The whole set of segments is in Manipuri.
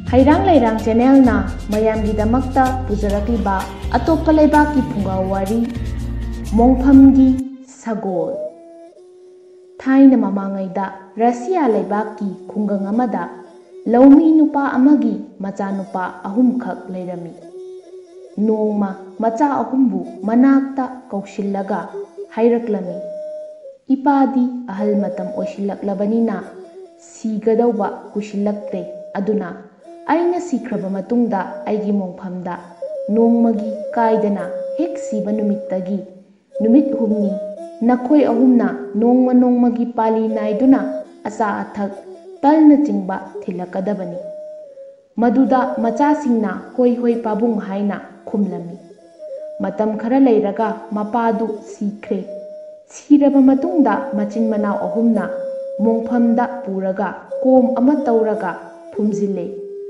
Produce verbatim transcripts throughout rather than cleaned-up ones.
Hairang Lairang Channel na mayamgidamagta pujarakliba atoppa leibaki phungaw wari Mongphamgi Sagol. Thaina mamangaida Russia leibaki khungang amada laumi nupa amagi macha nupa ahumkhak leirami. Nongma macha ahumbu manakta kausillaga hairaklami. Ipadi ahal matam oisillaklabanina sigadauba kusilaktre aduna aina sikraba matungda aigi mongphamda nongmagi kaidana hek siba numittagi numit humni nakhoi ahumna nongma nongmagi pali naiduna asa athak talna chingba thilakadabani maduda machasingna hoi hoi pabung haina khumlami matam khara leiraga mapadu sikre siraba matungda machin manau ahumna mongphamda puraga kom ama tauraga phumjille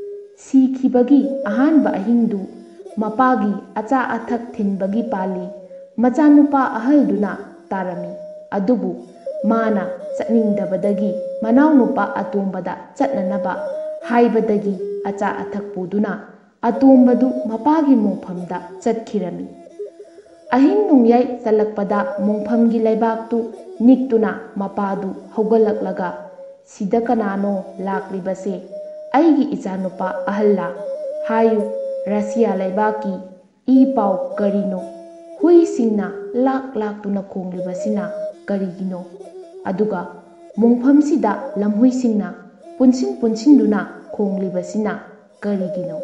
sikibagi ahanba ahingdu mapagi acha athak thinbagi pali machanupa ahalduna tarami adubu mana chatningdabadagi manau nupa atombada chatnanaba haibadagi acha athak puduna atombadu mapagi mongphamda chatkhirami ahing nongyai chalakpada mongphamgi leibaktu niktuna mapadu hogalaklaga sida kanano laklibase aigi ichanupa ahalla hayu Russia leibaki i pau karino hui singna lak lak tuna khonglibasina karigino aduga mongpham sida lamhui singna punsin punsin duna khonglibasina karigino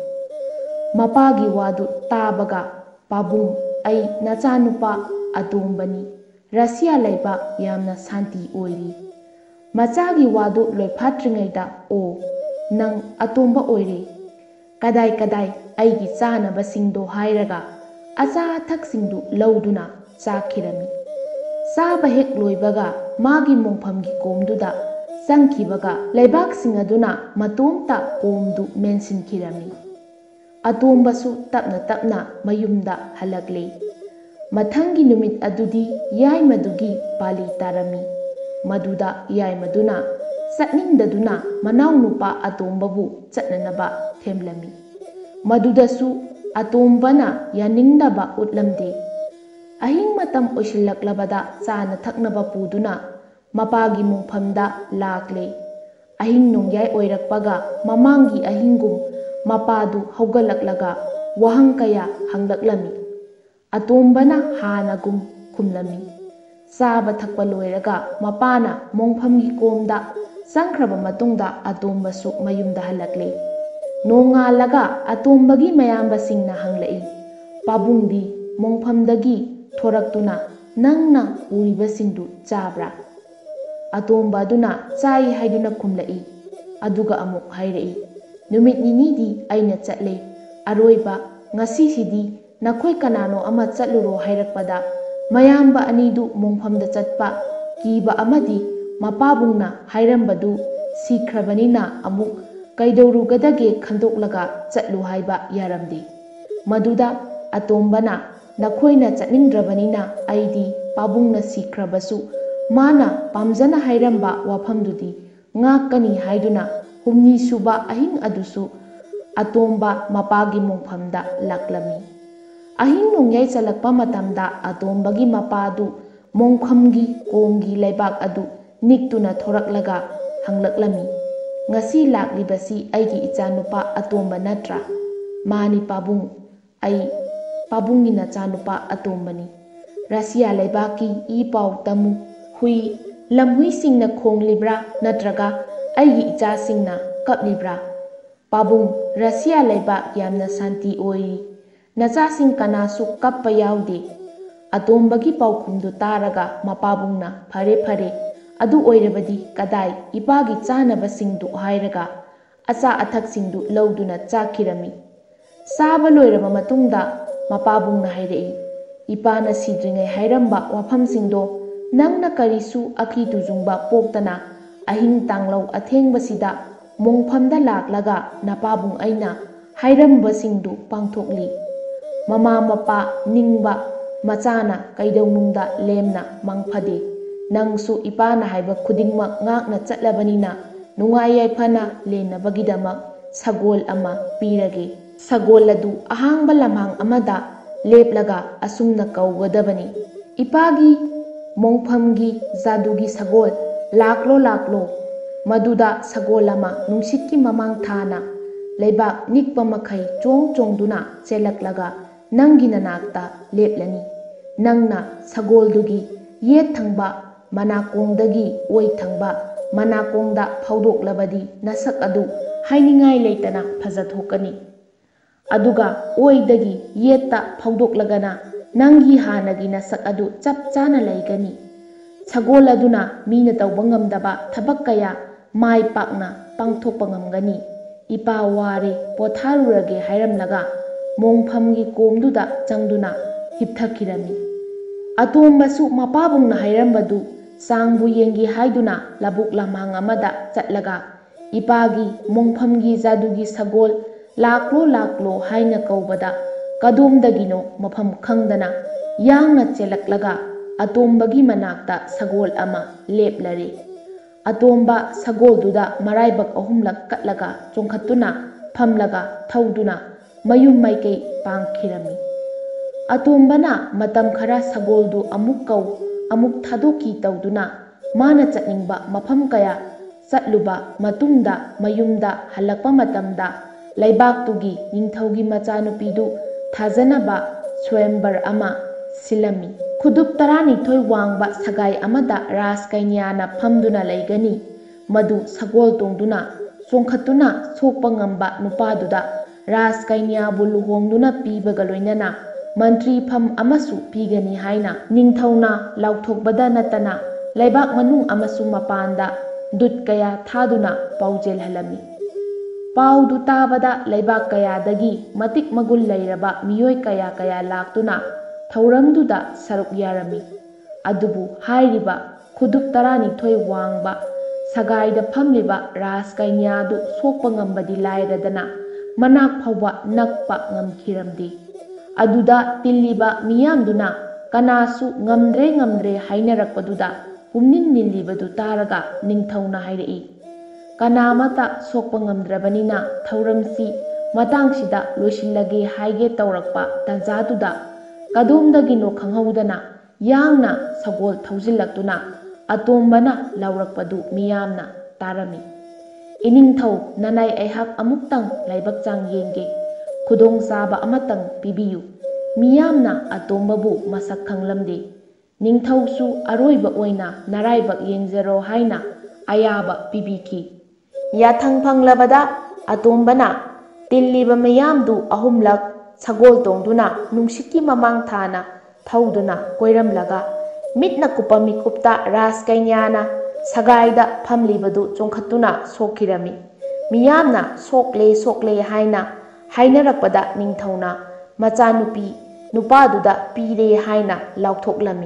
mapagi wadu tabaga pabung ai nachanupa atombani Russia leiba yamna santi oiri machagi wadu loiphatringaida o nang atomba oire kadai kadai aigi chanaba singdo hairaga acha athak-singdu lauduna chakhirami chaba hek loibaga magi mongphamgi komduda changkhibaga leibak sing aduna matomta komdu mensinkhirami atombasu tapna tapna mayumda halakle mathangi numit adudi yai madugi pali tarami maduda yai maduna satningdaduna manau nupa atombabu chatnanaba themlami madudasu atombana yaningdaba utlamde ahing matam oisillaklabada chana thaknaba puduna mapagi mongphamda lakle ahing nongyai oirakpaga mamangi ahingum mapadu hogalaklaga wahang kaya hanglaklami atombana hanagum khumlami saba thakpa loiraga mapana mongphamgi komda sangkhraba matungda atombasu mayumda halakle nongalaga atombagi mayamba singna hanglai pabungdi mongphamdagi thoraktuna nangna uriba singdu chabra atomba aduna chai haiduna khumlai aduga amuk hairai numit ninidi aina chatle aroiba ngasi sidi nakhoi kanano ama chatluro hairakpada mayamba anidu mongphamda chatpa kiba amadi mapabungna hairambadu sikhrabanina amuk kaidorugadage khandoklaga chatlu haiba yaramdi maduda atombana nakhoina chatningdrabanina aidi pabungna sikhrabasu mana pamjana hairamba wafamdudi ngakani haiduna humni suba ahing adusu atomba mapagi mongphamda laklami ahing nongyai chalakpa matamda atombagi mapadu mongphamgi komgi leibak adu niktuna thoraklaga hanglaklami ngasi laklibasi aigi ichanupa atomba natra mani pabung ai pabungi nachanupa atombani Russia leibaki i pau tamu hui lamhui singna khonglibra natraga aigi icha singna kaplibra pabung Russia leiba yamna santi oiri nacha sing kanasu kappa yaude atombagi paukhumdu taraga mapabungna phare phare adu oirabadi kadai ipagi chanaba singdu hairaga acha athak singdu lauduna chakhirami saba loiraba matungda mapabungna hairei ipana sidringai hairamba wafam singdo nangna karisu akhi tujungba poktana ahing tanglau athengbasida mongphamda laklaga napabung aina hairamba singdu pangthokli mama mapa ningba machana kaidaunungda lemna mangphade nangsu ipana haiba khudingmak ngakna chatlabanina nungai yaifana lenabagidama ꯁꯒꯣꯜ ꯑꯃ ꯄꯤꯔꯒꯦ꯫ ꯁꯒꯣꯜ ꯑꯗꯨ ꯑꯍꯥꯡꯕ ꯂꯝꯍꯥꯡ ꯑꯃꯗ ꯂꯦꯞꯂꯒ ꯑꯁꯨꯝꯅ ꯀꯧꯒꯗꯕꯅꯤ, ꯏꯄꯥꯒꯤ ꯃꯣꯡꯐꯝꯒꯤ ꯖꯥꯗꯨꯒꯤ ꯁꯒꯣꯜ, ꯂꯥꯛꯂꯣ ꯂꯥꯛꯂꯣ꯫ ꯃꯗꯨꯗ ꯁꯒꯣꯜ ꯑꯃ ꯅꯨꯡꯁꯤꯠꯀꯤ ꯃꯃꯥꯡ ꯊꯥꯅ ꯂꯩꯕꯥꯛ ꯅꯤꯛꯄ ꯃꯈꯩ ꯆꯣꯡ ꯆꯣꯡꯗꯨꯅ ꯆꯦꯜꯂꯛꯂꯒ ꯅꯪꯒꯤ ꯅꯅꯥꯛꯇ ꯂꯦꯞꯂꯅꯤ꯫ ꯅꯪꯅ ꯁꯒꯣꯜꯗꯨꯒꯤ ꯌꯦꯠ ꯊꯪꯕ ꯃꯅꯥꯀꯣꯡꯗꯒꯤ ꯑꯣꯏ ꯊꯪꯕ ꯃꯅꯥꯀꯣꯡꯗ ꯐꯥꯎꯗꯣꯛꯂꯕꯗꯤ ꯅꯁꯛ ꯑꯗꯨ ꯍꯥꯏꯅꯤꯡꯉꯥꯏ ꯂꯩꯇꯅ ꯐꯖꯊꯣꯛꯀꯅꯤ꯫ ꯑꯗꯨꯒ ꯑꯣꯏꯗꯒꯤ ꯌꯦꯠꯇ ꯐꯥꯎꯗꯣꯛꯂꯒꯅ ꯅꯪꯒꯤ ꯍꯥꯟꯅꯒꯤ ꯅꯁꯛ ꯑꯗꯨ ꯆꯞ ꯆꯥꯅ ꯂꯩꯒꯅꯤ꯫ ꯁꯒꯣꯜ ꯑꯗꯨꯅ ꯃꯤꯅ ꯇꯧꯕ ꯉꯝꯗꯕ ꯊꯕꯛꯀꯌꯥ ꯃꯥꯏ ꯄꯥꯛꯅ ꯄꯥꯡꯊꯣꯛꯄ ꯉꯝꯒꯅꯤ꯫ ꯏꯄꯥ ꯋꯥꯔꯦ ꯄꯣꯊꯥꯔꯨꯔꯒꯦ ꯍꯥꯏꯔꯝꯂꯒ ꯃꯣꯡꯐꯝꯒꯤ ꯀꯣꯝꯗꯨꯗ ꯆꯪꯗꯨꯅ ꯍꯤꯞꯊꯈꯤꯔꯝꯃꯤ꯫ ꯑꯇꯣꯝꯕꯁꯨ ꯃꯄꯥꯕꯨꯡꯅ ꯍꯥꯏꯔꯝꯕꯗꯨ ꯆꯥꯡꯕꯨ ꯌꯦꯡꯒꯦ ꯍꯥꯏꯗꯨꯅ ꯂꯕꯨꯛ ꯂꯝꯍꯥꯡ ꯑꯃꯗ ꯆꯠꯂꯒ ꯏꯄꯥꯒꯤ ꯃꯣꯡꯐꯝꯒꯤ ꯖꯥꯗꯨꯒꯤ ꯁꯒꯣꯜ ꯂꯥꯛꯂꯣ ꯂꯥꯛꯂꯣ ꯍꯥꯏꯅ ꯀꯧꯕꯗ ꯀꯗꯣꯝꯗꯒꯤꯅꯣ ꯃꯐꯝ ꯈꯪꯗꯅ ꯌꯥꯡꯅ ꯆꯦꯜꯂꯛꯂꯒ ꯑꯇꯣꯝꯕꯒꯤ ꯃꯅꯥꯛꯇ ꯁꯒꯣꯜ ꯑꯃ ꯂꯦꯞꯂꯔꯦ꯫ ꯑꯇꯣꯝꯕ ꯁꯒꯣꯜꯗꯨꯗ ꯃꯔꯥꯏꯕꯛ ꯑꯍꯨꯝꯂꯛ ꯀꯠꯂꯒ ꯆꯣꯡꯈꯠꯇꯨꯅ ꯐꯝꯂꯒ ꯊꯧꯗꯨꯅ ꯃꯌꯨꯝ ꯃꯥꯏꯀꯩ ꯄꯥꯡꯈꯤꯔꯝꯃꯤ꯫ ꯑꯇꯣꯝꯕꯅ ꯃꯇꯝ ꯈꯔ ꯁꯒꯣꯜꯗꯨ ꯑꯃꯨꯛ ꯀꯧ ꯑꯃꯨꯛ ꯊꯥꯗꯣꯛꯈꯤ ꯇꯧꯗꯨꯅ ꯃꯥꯅ ꯆꯠꯅꯤꯡꯕ ꯃꯐꯝ ꯀꯌꯥ ꯆꯠꯂꯨꯕ ꯃꯇꯨꯡꯗ ꯃꯌꯨꯝꯗ ꯍꯜꯂꯛꯄ ꯃꯇꯝꯗ ꯂꯩꯕꯥꯛꯇꯨꯒꯤ ꯅꯤꯡꯊꯧꯒꯤ ꯃꯆꯥꯅꯨꯄꯤꯗꯨ ꯊꯥꯖꯅꯕ ꯁ꯭ꯋꯌꯝꯕꯔ ꯑꯃ ꯁꯤꯜꯂꯝꯃꯤ꯫ ꯈꯨꯗꯨꯞ ꯇꯔꯥꯅꯤꯊꯣꯏ ꯋꯥꯡꯕ ꯁꯒꯥꯏ ꯑꯃꯗ ꯔꯥꯖ ꯀꯩꯅ꯭ꯌꯥꯅ ꯐꯝꯗꯨꯅ ꯂꯩꯒꯅꯤ꯫ ꯃꯗꯨ ꯁꯒꯣꯜ ꯇꯣꯡꯗꯨꯅ ꯆꯣꯡꯈꯠꯇꯨꯅ ꯁꯣꯛꯄ ꯉꯝꯕ ꯅꯨꯄꯥꯗꯨꯗ ꯔꯥꯖ ꯀꯩꯅ꯭ꯌꯥꯕꯨ ꯂꯨꯍꯣꯡꯗꯨꯅ ꯄꯤꯕꯒ ꯂꯣꯏꯅꯅ ꯃꯟꯇ꯭ꯔꯤꯐꯝ ꯑꯃꯁꯨ ꯄꯤꯒꯅꯤ ꯍꯥꯏꯅ ꯅꯤꯡꯊꯧꯅ ꯂꯥꯎꯊꯣꯛꯄꯗ ꯅꯠꯇꯅ ꯂꯩꯕꯥꯛ ꯃꯅꯨꯡ ꯑꯃꯁꯨꯡ ꯃꯄꯥꯟꯗ ꯗꯨꯠ ꯀꯌꯥ ꯊꯥꯗꯨꯅ ꯄꯥꯎꯖꯦꯜꯍꯜꯂꯝꯃꯤ꯫ ꯄꯥꯎꯗꯨ ꯇꯥꯕꯗ ꯂꯩꯕꯥꯛ ꯀꯌꯥꯗꯒꯤ ꯃꯇꯤꯛ ꯃꯒꯨꯟ ꯂꯩꯔꯕ ꯃꯤꯑꯣꯏ ꯀꯌꯥ ꯀꯌꯥ ꯂꯥꯛꯇꯨꯅ ꯊꯧꯔꯝꯗꯨꯗ ꯁꯔꯨꯛ ꯌꯥꯔꯝꯃꯤ꯫ ꯑꯗꯨꯕꯨ ꯍꯥꯏꯔꯤꯕ ꯈꯨꯗꯨꯞ ꯇꯔꯥꯅꯤꯊꯣꯏ ꯋꯥꯡꯕ ꯁꯒꯥꯏꯗ ꯐꯝꯂꯤꯕ ꯔꯥꯖ ꯀꯩꯅ꯭ꯌꯥꯗꯨ ꯁꯣꯛꯄ ꯉꯝꯕꯗꯤ ꯂꯥꯏꯔꯗꯅ ꯃꯅꯥꯛ ꯐꯥꯎꯕ ꯅꯛꯄ ꯉꯝꯈꯤꯔꯝꯗꯦ꯫ ꯑꯗꯨꯗ ꯇꯤꯜꯂꯤꯕ ꯃꯤꯌꯥꯝꯗꯨꯅ ꯀꯅꯥꯁꯨ ꯉꯝꯗ꯭ꯔꯦ ꯉꯝꯗ꯭ꯔꯦ ꯍꯥꯏꯅꯔꯛꯄꯗꯨꯗ ꯄꯨꯝꯅꯤꯟ ꯅꯤꯜꯂꯤꯕꯗꯨ ꯇꯥꯔꯒ ꯅꯤꯡꯊꯧꯅ ꯍꯥꯏꯔꯛꯏ, ꯀꯅꯥꯃꯠꯇ ꯁꯣꯛꯄ ꯉꯝꯗ꯭ꯔꯕꯅꯤꯅ ꯊꯧꯔꯝꯁꯤ ꯃꯇꯥꯡꯁꯤꯗ ꯂꯣꯏꯁꯤꯜꯂꯒꯦ ꯍꯥꯏꯒꯦ ꯇꯧꯔꯛꯄ ꯇꯥꯟꯖꯥꯗꯨꯗ ꯀꯗꯣꯝꯗꯒꯤꯅꯣ ꯈꯪꯍꯧꯗꯅ ꯌꯥꯡꯅ ꯁꯒꯣꯜ ꯊꯧꯖꯤꯜꯂꯛꯇꯨꯅ ꯑꯇꯣꯝꯕꯅ ꯂꯥꯎꯔꯛꯄꯗꯨ ꯃꯤꯌꯥꯝꯅ ꯇꯥꯔꯝꯃꯤ꯫ ꯏꯅꯤꯡꯊꯧ ꯅꯅꯥꯏ ꯑꯩꯍꯥꯛ ꯑꯃꯨꯛꯇꯪ ꯂꯥꯏꯕꯛ ꯆꯥꯡ ꯌꯦꯡꯒꯦ, ꯈꯨꯗꯣꯡꯆꯥꯕ ꯑꯃꯇꯪ ꯄꯤꯕꯤꯌꯨ꯫ ꯃꯤꯌꯥꯝꯅ ꯑꯇꯣꯝꯕꯕꯨ ꯃꯁꯛ ꯈꯪꯂꯝꯗꯦ꯫ ꯅꯤꯡꯊꯧꯁꯨ ꯑꯔꯣꯏꯕ ꯑꯣꯏꯅ ꯅꯔꯥꯏꯕꯛ ꯌꯦꯡꯖꯔꯣ ꯍꯥꯏꯅ ꯑꯌꯥꯕ ꯄꯤꯕꯤꯈꯤ꯫ ꯌꯥꯊꯪ ꯐꯪꯂꯕꯗ ꯑꯇꯣꯝꯕꯅ ꯇꯤꯜꯂꯤꯕ ꯃꯤꯌꯥꯝꯗꯨ ꯑꯍꯨꯝꯂꯛ ꯁꯒꯣꯜ ꯇꯣꯡꯗꯨꯅ ꯅꯨꯡꯁꯤꯠꯀꯤ ꯃꯃꯥꯡ ꯊꯥꯅ ꯊꯧꯗꯨꯅ ꯀꯣꯏꯔꯝꯂꯒ ꯃꯤꯠꯅ ꯀꯨꯞꯄ ꯃꯤꯀꯨꯞꯇ ꯔꯥꯖ ꯀꯩꯅ꯭ꯌꯥꯅ ꯁꯒꯥꯏꯗ ꯐꯝꯂꯤꯕꯗꯨ ꯆꯣꯡꯈꯠꯇꯨꯅ ꯁꯣꯛꯈꯤꯔꯝꯃꯤ꯫ ꯃꯤꯌꯥꯝꯅ ꯁꯣꯛꯂꯦ ꯁꯣꯛꯂꯦ ꯍꯥꯏꯅ ꯍꯥꯏꯅꯔꯛꯄꯗ ꯅꯤꯡꯊꯧꯅ ꯃꯆꯥꯅꯨꯄꯤ ꯅꯨꯄꯥꯗꯨꯗ ꯄꯤꯔꯦ ꯍꯥꯏꯅ ꯂꯥꯎꯊꯣꯛꯂꯝꯃꯤ꯫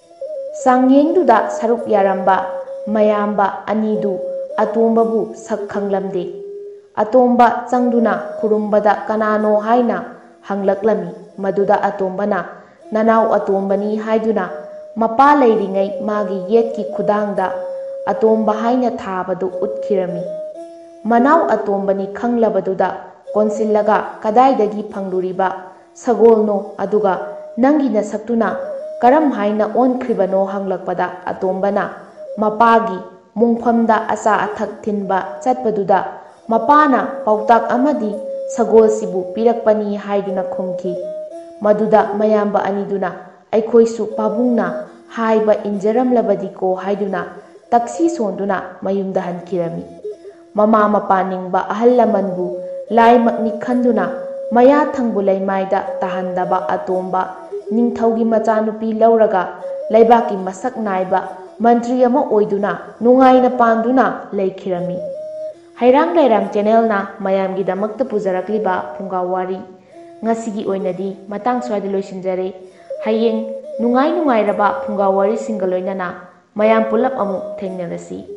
ꯆꯥꯡꯌꯦꯡꯗꯨꯗ ꯁꯔꯨꯛ ꯌꯥꯔꯝꯕ ꯃꯌꯥꯝꯕ ꯑꯅꯤꯗꯨ ꯑꯇꯣꯝꯕꯕꯨ ꯁꯛ ꯈꯪꯂꯝꯗꯦ꯫ ꯑꯇꯣꯝꯕ ꯆꯪꯗꯨꯅ ꯈꯨꯔꯨꯝꯕꯗ ꯀꯅꯥꯅꯣ ꯍꯥꯏꯅ ꯍꯪꯂꯛꯂꯝꯃꯤ꯫ ꯃꯗꯨꯗ ꯑꯇꯣꯝꯕꯅ ꯅꯅꯥꯎ ꯑꯇꯣꯝꯕꯅꯤ ꯍꯥꯏꯗꯨꯅ ꯃꯄꯥ ꯂꯩꯔꯤꯉꯩ ꯃꯥꯒꯤ ꯌꯦꯠꯀꯤ ꯈꯨꯗꯥꯡꯗ ꯑꯇꯣꯝꯕ ꯍꯥꯏꯅ ꯊꯥꯕꯗꯨ ꯎꯠꯈꯤꯔꯝꯃꯤ꯫ ꯃꯅꯥꯎ ꯑꯇꯣꯝꯕꯅꯤ ꯈꯪꯂꯕꯗꯨꯗ ꯀꯣꯟꯁꯤꯜꯂꯒ ꯀꯗꯥꯏꯗꯒꯤ ꯐꯪꯂꯨꯔꯤꯕ ꯁꯒꯣꯜꯅꯣ ꯑꯗꯨꯒ ꯅꯪꯒꯤ ꯅꯁꯛꯇꯨꯅ ꯀꯔꯝ ꯍꯥꯏꯅ ꯑꯣꯟꯈ꯭ꯔꯤꯕꯅꯣ ꯍꯪꯂꯛꯄꯗ ꯑꯇꯣꯝꯕꯅ ꯃꯄꯥꯒꯤ ꯃꯣꯡꯐꯝꯗ ꯑꯆꯥ ꯑꯊꯛ ꯊꯤꯟꯕ ꯆꯠꯄꯗꯨꯗ ꯃꯄꯥꯅ ꯄꯥꯎꯇꯥꯛ ꯑꯃꯗꯤ ꯁꯒꯣꯜꯁꯤꯕꯨ ꯄꯤꯔꯛꯄꯅꯤ ꯍꯥꯏꯗꯨꯅ ꯈꯨꯝꯈꯤ꯫ ꯃꯗꯨꯗ ꯃꯌꯥꯝꯕ ꯑꯅꯤꯗꯨꯅ ꯑꯩꯈꯣꯏꯁꯨ ꯄꯥꯕꯨꯡꯅ ꯍꯥꯏꯕ ꯏꯟꯖꯔꯝꯂꯕꯗꯤꯀꯣ ꯍꯥꯏꯗꯨꯅ ꯇꯛꯁꯤ ꯁꯣꯟꯗꯨꯅ ꯃꯌꯨꯝꯗ ꯍꯟꯈꯤꯔꯝꯃꯤ꯫ ꯃꯃꯥ ꯃꯄꯥ ꯅꯤꯡꯕ ꯑꯍꯜ ꯂꯃꯟꯕꯨ ꯂꯥꯏꯃꯛꯅꯤ ꯈꯟꯗꯨꯅ ꯃꯌꯥꯊꯪꯕꯨ ꯂꯩꯃꯥꯏꯗ ꯇꯥꯍꯟꯗꯕ ꯑꯇꯣꯝꯕ ꯅꯤꯡꯊꯧꯒꯤ ꯃꯆꯥꯅꯨꯄꯤ ꯂꯧꯔꯒ ꯂꯩꯕꯥꯛꯀꯤ ꯃꯁꯛ ꯅꯥꯏꯕ ꯃꯟꯇ꯭ꯔꯤ ꯑꯃ ꯑꯣꯏꯗꯨꯅ ꯅꯨꯡꯉꯥꯏꯅ ꯄꯥꯟꯗꯨꯅ ꯂꯩꯈꯤꯔꯝꯃꯤ꯫ ꯍꯩꯔꯥꯡ ꯂꯩꯔꯥꯡ ꯆꯦꯅꯦꯜꯅ ꯃꯌꯥꯝꯒꯤꯗꯃꯛꯇ ꯄꯨꯖꯔꯛꯂꯤꯕ ꯐꯨꯡꯒꯥ ꯋꯥꯔꯤ ꯉꯁꯤꯒꯤ ꯑꯣꯏꯅꯗꯤ ꯃꯇꯥꯡ ꯁ꯭ꯋꯥꯏꯗ ꯂꯣꯏꯁꯤꯟꯖꯔꯦ꯫ ꯍꯌꯦꯡ ꯅꯨꯡꯉꯥꯏ ꯅꯨꯡꯉꯥꯏꯔꯕ ꯐꯨꯡꯒꯥ ꯋꯥꯔꯤꯁꯤꯡꯒ ꯂꯣꯏꯅꯅ ꯃꯌꯥꯝ ꯄꯨꯂꯞ ꯑꯃꯨꯛ ꯊꯦꯡꯅꯔꯁꯤ꯫